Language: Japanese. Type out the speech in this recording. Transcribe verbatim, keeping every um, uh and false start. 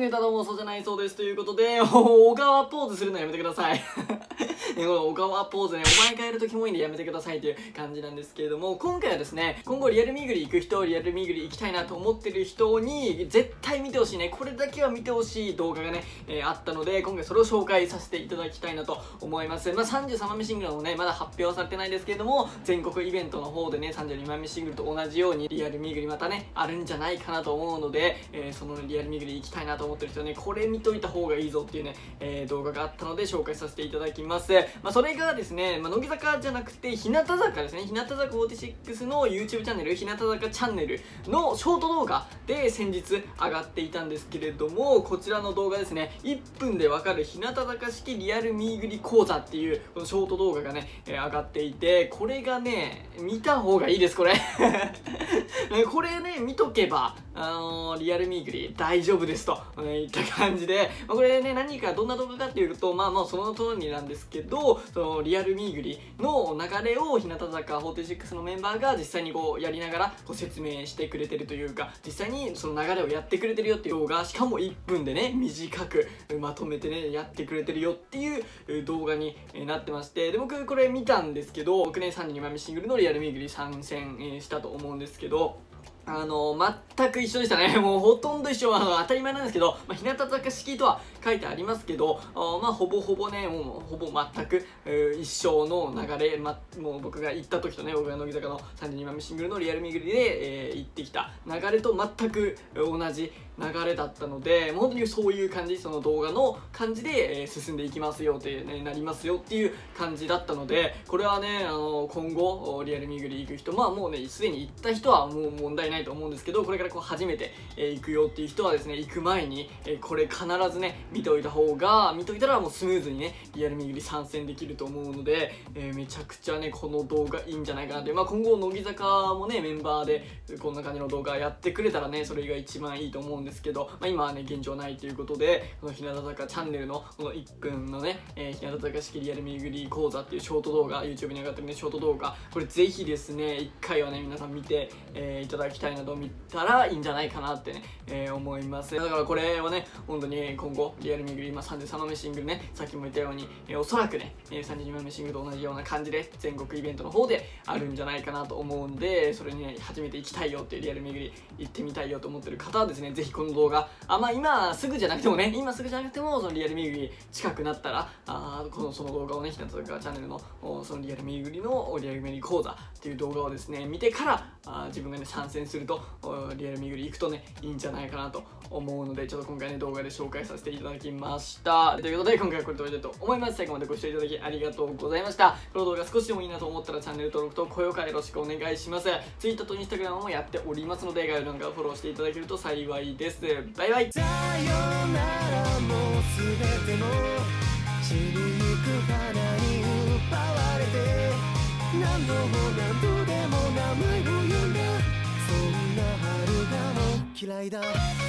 ネタどうもそうじゃないそうですということで、小川ポーズするのやめてください。この小川ポーズね、お前がやるとキモいんでやめてくださいという感じなんですけれども、今回はですね、今後リアルミグリ行く人、リアルミグリ行きたいなと思ってる人に絶対見てほしいね、これだけは見てほしい動画がね、えー、あったので、今回それを紹介させていただきたいなと思います。まあ、さんじゅうさんまんめシングルもね、まだ発表されてないですけれども、全国イベントの方でね、さんじゅうにまんめシングルと同じようにリアルミグリまたね、あるんじゃないかなと思うので、えー、そのリアルミグリ行きたいなと思ってる人はね、これ見といた方がいいぞっていうね、えー、動画があったので紹介させていただきます。まあ、それがですね、まあ、乃木坂じゃなくて日向坂ですね、日向坂フォーティシックスの YouTube チャンネル、日向坂チャンネルのショート動画で先日上がっていたんですけれども、こちらの動画ですね、いっぷんでわかる日向坂式リアルミーグリ講座っていうこのショート動画がね、えー、上がっていて、これがね見た方がいいです。これこれね見とけばあのー、リアルミーグリ大丈夫ですと、えー、いった感じで、まあ、これね何かどんな動画かっていうと、まあまあその通りなんですけど、そのリアルミーグリの流れを日向坂フォーティシックスのメンバーが実際にこうやりながらこう説明してくれてるというか、実際にその流れをやってくれてるよっていう動画、しかもいっぷんでね短くまとめてねやってくれてるよっていう動画になってまして、で僕これ見たんですけど、僕ねさんじゅうにまんめシングルのリアルミーグリ参戦したと思うんですけど、あの全く一緒でしたね。もうほとんど一緒、あの当たり前なんですけど、まあ、日向坂式とは書いてありますけど、あまあほぼほぼね、もうほぼ全く、えー、一緒の流れ、ま、もう僕が行った時とね、僕が乃木坂のさんじゅうにまんめシングルのリアルミグリで、えー、行ってきた流れと全く同じ流れだったので、もう本当にそういう感じ、その動画の感じで、えー、進んでいきますよって、ね、なりますよっていう感じだったので、これはね、あの今後リアルミグリ行く人、まあもうねすでに行った人はもう問題ないと思うんですけど、これからこう初めて、えー、行くよっていう人はですね、行く前に、えー、これ必ずね見ておいた方が、見といたらもうスムーズにねリアルミグリ参戦できると思うので、えー、めちゃくちゃねこの動画いいんじゃないかなって、まあ今後乃木坂もねメンバーでこんな感じの動画やってくれたらね、それが一番いいと思うんですけど、まあ、今はね現状ないということで、この日向坂チャンネルのこのいっぷんのね、えー、日向坂式リアルミグリ講座っていうショート動画、 YouTube に上がってるねショート動画、これぜひですねいっかいはね皆さん見て、えー、いただきたいなと、見たらいいんじゃないかなってね、えー、思います。だからこれはね本当に今後リアルミグリ、今さんじゅうさんまんめシングルね、さっきも言ったように、えー、おそらくねさんじゅうにまんめシングルと同じような感じで全国イベントの方であるんじゃないかなと思うんで、それにね初めて行きたいよっていう、リアルミグリ行ってみたいよと思ってる方はですね、ぜひこの動画、あまあ今すぐじゃなくてもね、今すぐじゃなくてもそのリアルミグリ近くなったら、あこのその動画をね、日向坂チャンネルのそのリアルミグリのリアルミグリ講座っていう動画をですね見てから、あ自分がね参戦するとリアルミグリ行くとねいいんじゃないかなと思うので、ちょっと今回ね動画で紹介させていただきました。ということで今回はこれで終わりたいと思います。最後までご視聴いただきありがとうございました。この動画少しでもいいなと思ったらチャンネル登録と高評価よろしくお願いします。 Twitter と Instagram もやっておりますので、概要欄からフォローしていただけると幸いです。バイバイ。 さよならも全ても散りゆく花に奪われて、何度も何度でも名前を呼んだ、そんな春がもう嫌いだ。